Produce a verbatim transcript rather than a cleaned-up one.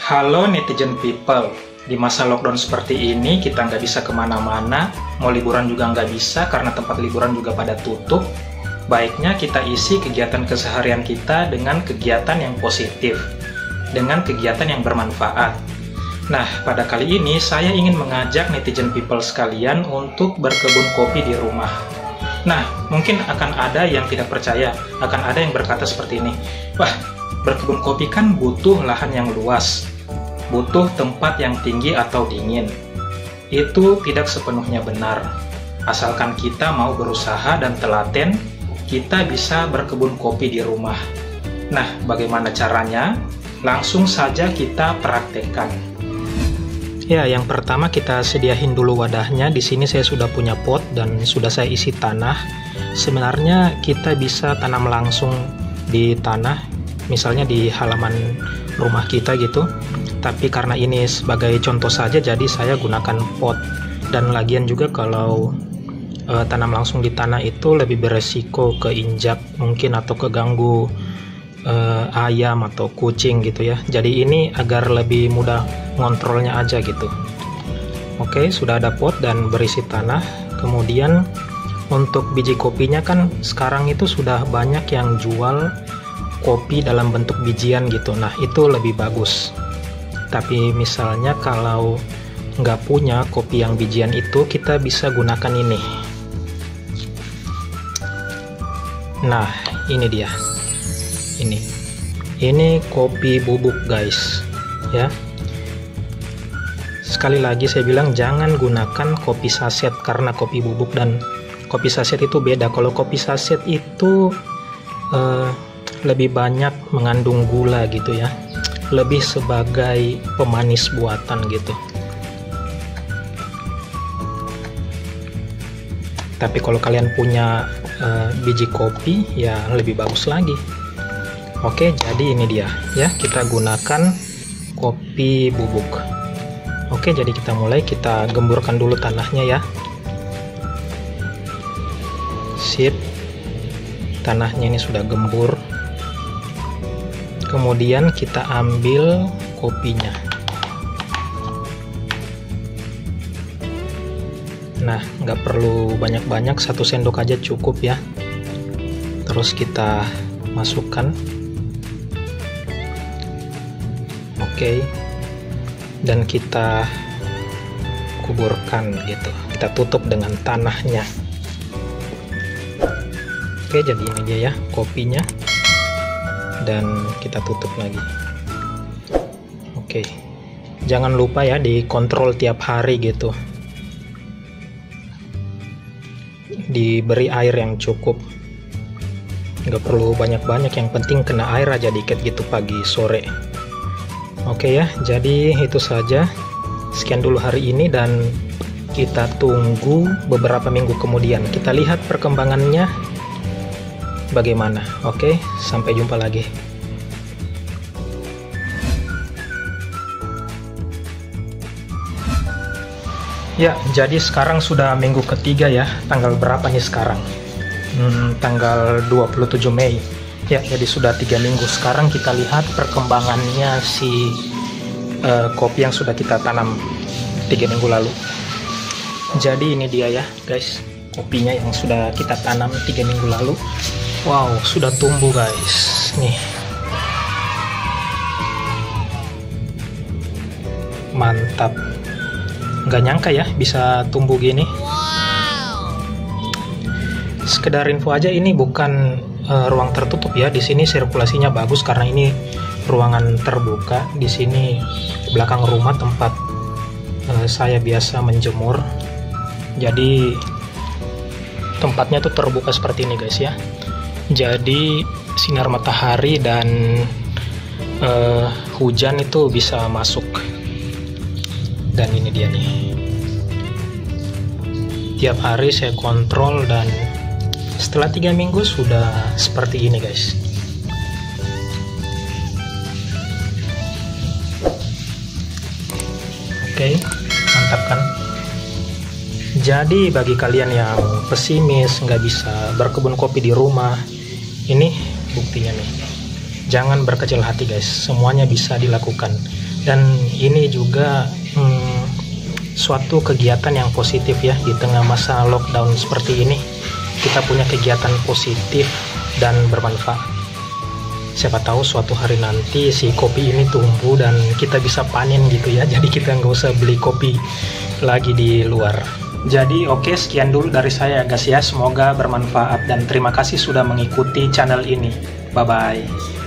Halo netizen people, di masa lockdown seperti ini kita nggak bisa kemana-mana, mau liburan juga nggak bisa karena tempat liburan juga pada tutup. Baiknya kita isi kegiatan keseharian kita dengan kegiatan yang positif, dengan kegiatan yang bermanfaat. Nah, pada kali ini saya ingin mengajak netizen people sekalian untuk berkebun kopi di rumah. Nah, mungkin akan ada yang tidak percaya, akan ada yang berkata seperti ini, wah, berkebun kopi kan butuh lahan yang luas, butuh tempat yang tinggi atau dingin. Itu tidak sepenuhnya benar. Asalkan kita mau berusaha dan telaten, kita bisa berkebun kopi di rumah. Nah, bagaimana caranya? Langsung saja kita praktekkan. Ya, yang pertama kita sediain dulu wadahnya. Di sini saya sudah punya pot dan sudah saya isi tanah. Sebenarnya kita bisa tanam langsung di tanah, misalnya di halaman rumah kita gitu. Tapi karena ini sebagai contoh saja, jadi saya gunakan pot. Dan lagian juga kalau e, tanam langsung di tanah itu lebih beresiko keinjak mungkin atau keganggu e, ayam atau kucing gitu ya. Jadi ini agar lebih mudah ngontrolnya aja gitu. Oke, sudah ada pot dan berisi tanah. Kemudian untuk biji kopinya kan sekarang itu sudah banyak yang jual kopi dalam bentuk bijian gitu. Nah, itu lebih bagus. Tapi misalnya kalau nggak punya kopi yang bijian itu, kita bisa gunakan ini. Nah, ini dia. Ini. Ini kopi bubuk, guys. Ya. Sekali lagi saya bilang jangan gunakan kopi saset karena kopi bubuk dan kopi saset itu beda. Kalau kopi saset itu eh, lebih banyak mengandung gula gitu ya. Lebih sebagai pemanis buatan gitu. Tapi kalau kalian punya uh, biji kopi ya lebih bagus lagi. Oke, jadi ini dia ya, kita gunakan kopi bubuk. Oke, jadi kita mulai, kita gemburkan dulu tanahnya ya. Sip. Tanahnya ini sudah gembur. Kemudian kita ambil kopinya. Nah, nggak perlu banyak-banyak, satu sendok aja cukup ya. Terus kita masukkan. Oke. Dan kita kuburkan gitu. Kita tutup dengan tanahnya. Oke, jadi ini dia ya kopinya. Dan kita tutup lagi. Oke, jangan lupa ya dikontrol tiap hari gitu, diberi air yang cukup, nggak perlu banyak-banyak, yang penting kena air aja dikit gitu pagi sore. Oke ya, jadi itu saja, sekian dulu hari ini dan kita tunggu beberapa minggu kemudian, kita lihat perkembangannya bagaimana. Oke, sampai jumpa lagi. Ya, jadi sekarang sudah minggu ketiga ya. Tanggal berapa nih sekarang? Hmm, tanggal dua puluh tujuh Mei. Ya, jadi sudah tiga minggu. Sekarang kita lihat perkembangannya si uh, kopi yang sudah kita tanam tiga minggu lalu. Jadi ini dia ya, guys. Kopinya yang sudah kita tanam tiga minggu lalu. Wow, sudah tumbuh guys. Nih. Mantap. Nggak nyangka ya bisa tumbuh gini. Wow. Sekedar info aja, ini bukan uh, ruang tertutup ya. Di sini sirkulasinya bagus karena ini ruangan terbuka. Di sini belakang rumah tempat uh, saya biasa menjemur. Jadi tempatnya tuh terbuka seperti ini guys ya. Jadi sinar matahari dan uh, hujan itu bisa masuk. Dan ini dia nih. Tiap hari saya kontrol dan setelah tiga minggu sudah seperti ini guys. Oke, mantap kan? Jadi bagi kalian yang pesimis nggak bisa berkebun kopi di rumah, ini buktinya nih. Jangan berkecil hati guys, semuanya bisa dilakukan. Dan ini juga hmm, suatu kegiatan yang positif ya, di tengah masa lockdown seperti ini kita punya kegiatan positif dan bermanfaat. Siapa tahu suatu hari nanti si kopi ini tumbuh dan kita bisa panen gitu ya, jadi kita nggak usah beli kopi lagi di luar. Jadi oke, sekian dulu dari saya guys ya, semoga bermanfaat dan terima kasih sudah mengikuti channel ini. Bye bye.